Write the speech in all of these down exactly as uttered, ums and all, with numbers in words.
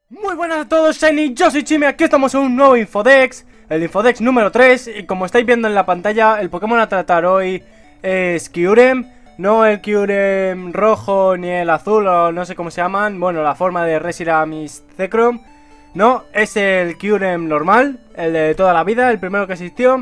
Muy buenas a todos, Shiny, yo soy Chime, aquí estamos en un nuevo Infodex, el Infodex número tres. Y como estáis viendo en la pantalla, el Pokémon a tratar hoy es Kyurem. No el Kyurem rojo ni el azul, o no sé cómo se llaman. Bueno, la forma de Reshiram Zekrom. No, es el Kyurem normal, el de toda la vida, el primero que existió.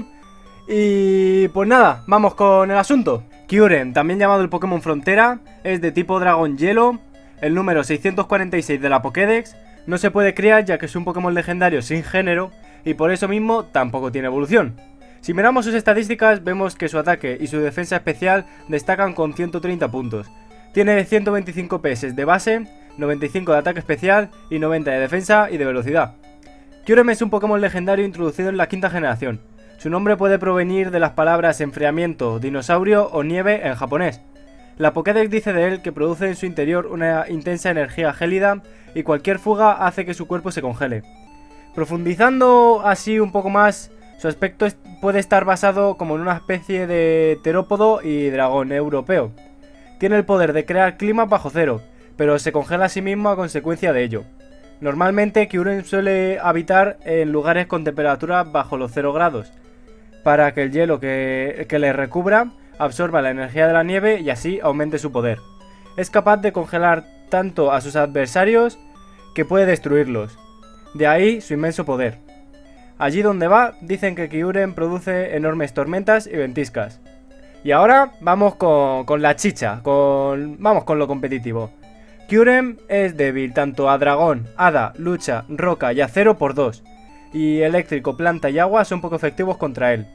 Y pues nada, vamos con el asunto. Kyurem, también llamado el Pokémon Frontera, es de tipo Dragón Hielo, el número seiscientos cuarenta y seis de la Pokédex. No se puede criar ya que es un Pokémon legendario sin género y por eso mismo tampoco tiene evolución. Si miramos sus estadísticas vemos que su ataque y su defensa especial destacan con ciento treinta puntos. Tiene ciento veinticinco P S de base, noventa y cinco de ataque especial y noventa de defensa y de velocidad. Kyurem es un Pokémon legendario introducido en la quinta generación. Su nombre puede provenir de las palabras enfriamiento, dinosaurio o nieve en japonés. La Pokédex dice de él que produce en su interior una intensa energía gélida y cualquier fuga hace que su cuerpo se congele. Profundizando así un poco más, su aspecto puede estar basado como en una especie de terópodo y dragón europeo. Tiene el poder de crear clima bajo cero, pero se congela a sí mismo a consecuencia de ello. Normalmente Kyurem suele habitar en lugares con temperatura bajo los cero grados, para que el hielo que, que le recubra absorba la energía de la nieve y así aumente su poder. Es capaz de congelar tanto a sus adversarios que puede destruirlos. De ahí su inmenso poder. Allí donde va, dicen que Kyurem produce enormes tormentas y ventiscas. Y ahora vamos con, con la chicha, con, vamos con lo competitivo. Kyurem es débil tanto a dragón, hada, lucha, roca y acero por dos. Y eléctrico, planta y agua son poco efectivos contra él.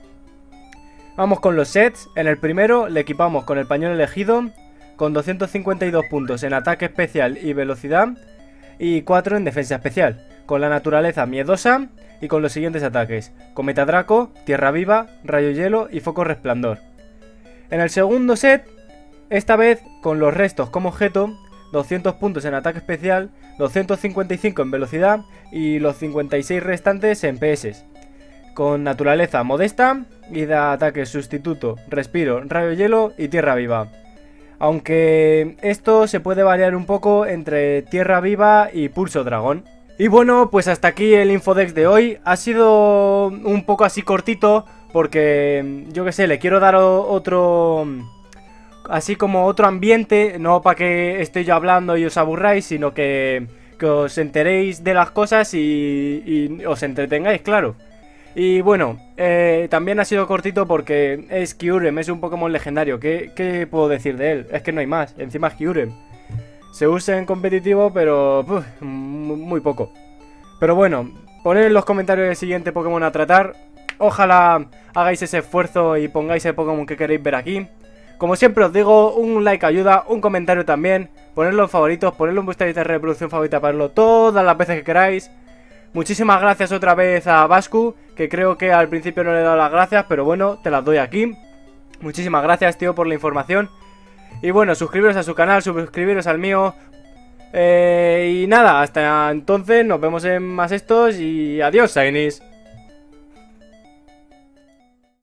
Vamos con los sets. En el primero le equipamos con el pañuelo elegido, con doscientos cincuenta y dos puntos en ataque especial y velocidad, y cuatro en defensa especial, con la naturaleza miedosa y con los siguientes ataques: Cometa Draco, Tierra Viva, Rayo Hielo y Foco Resplandor. En el segundo set, esta vez con los restos como objeto, doscientos puntos en ataque especial, doscientos cincuenta y cinco en velocidad y los cincuenta y seis restantes en P S. Con naturaleza modesta y da ataque sustituto, respiro, rayo hielo y tierra viva. Aunque esto se puede variar un poco entre tierra viva y pulso dragón. Y bueno, pues hasta aquí el Infodex de hoy. Ha sido un poco así cortito porque yo que sé, le quiero dar otro... así como otro ambiente, no para que esté yo hablando y os aburráis, sino que, que os enteréis de las cosas y, y os entretengáis, claro. Y bueno, eh, también ha sido cortito porque es Kyurem, es un Pokémon legendario. ¿Qué, ¿Qué puedo decir de él? Es que no hay más, encima es Kyurem. Se usa en competitivo, pero uf, muy poco. Pero bueno, poned en los comentarios el siguiente Pokémon a tratar. Ojalá hagáis ese esfuerzo y pongáis el Pokémon que queréis ver aquí. Como siempre os digo, un like ayuda, un comentario también. Ponedlo en favoritos, ponedlo en vuestra lista de reproducción favorita para verlo todas las veces que queráis. Muchísimas gracias otra vez a Vascu, que creo que al principio no le he dado las gracias, pero bueno, te las doy aquí. Muchísimas gracias, tío, por la información. Y bueno, suscribiros a su canal, suscribiros al mío. Eh, y nada, hasta entonces nos vemos en más estos y adiós, Shinies.